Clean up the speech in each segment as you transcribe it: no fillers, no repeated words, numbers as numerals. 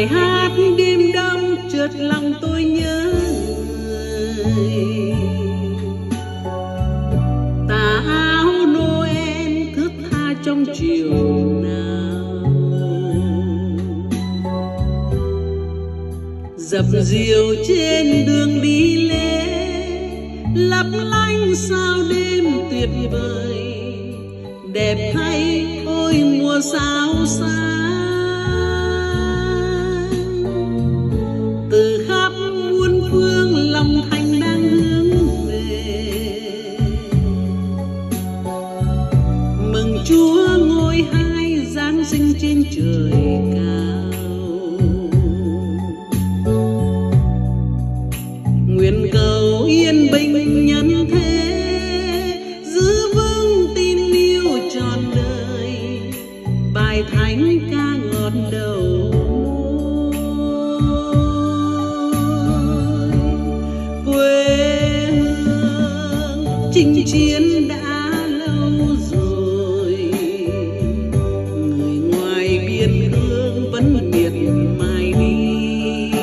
bài hát đêm đông chợt lòng tôi nhớ người. Tà áo Noel thướt tha trong chiều nào, dập dìu trên đường đi lễ, lấp lánh sao đêm tuyệt vời, đẹp thay ôi mùa sao sáng. Từ khắp muôn phương lòng thành đang hướng về, mừng Chúa ngôi hai giáng sinh trên trời cao. Nguyện cầu yên bình nhân thế, giữ vững tin yêu trọn đời, bài thánh ca ngọt đầu môi. Quê hương chinh chiến đã lâu rồi, người ngoài biên cương vẫn miệt mài đi.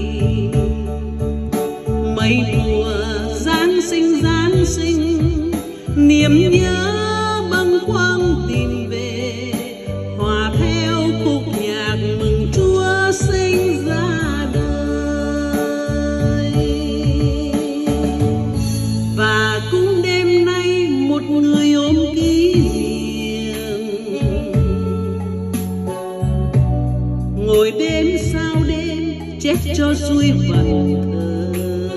Mấy mùa Giáng sinh niềm nhớ bâng khuâng tìm về, hòa theo khúc nhạc mừng Chúa sinh ra đời. Và cũng đêm nay một người ôm kỷ niệm, ngồi đêm sao đêm chép cho xuôi vần thơ,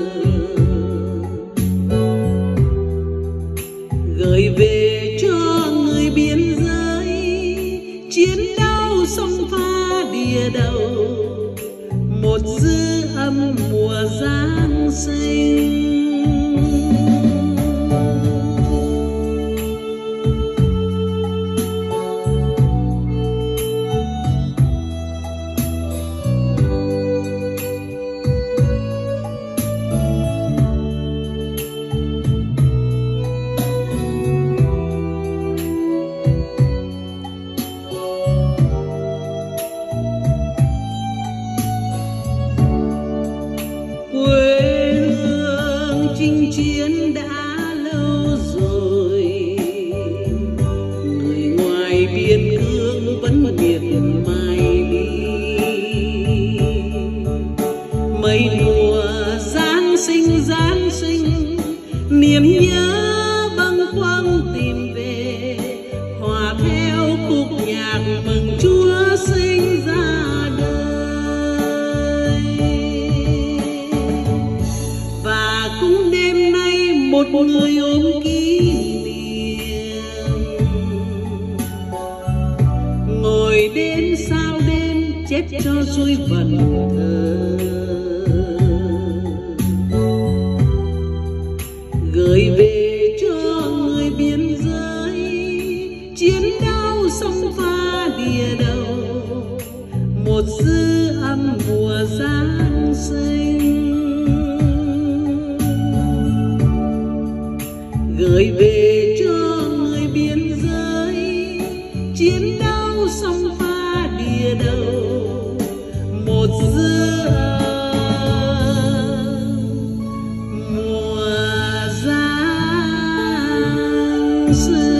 gửi về cho người biên giới chiến đấu sông pha địa đầu, một dư âm mùa Giáng sinh. Quê hương chinh chiến đã lâu rồi, người ngoài biên cương vẫn miệt mài đi. Mấy mùa Giáng sinh niềm nhớ bâng khuâng tìm về, hòa theo khúc nhạc mừng Chúa sinh ra đời. Và cũng đêm nay một người ôm kỷ niệm, ngồi đêm sao đêm chép cho xuôi vần thơ, gửi về cho người biên giới chiến đấu sông pha địa đầu, một dư âm mùa Giáng sinh. Gửi về cho người biên giới chiến đấu sông pha địa đầu, một dư âm mùa Giáng sinh.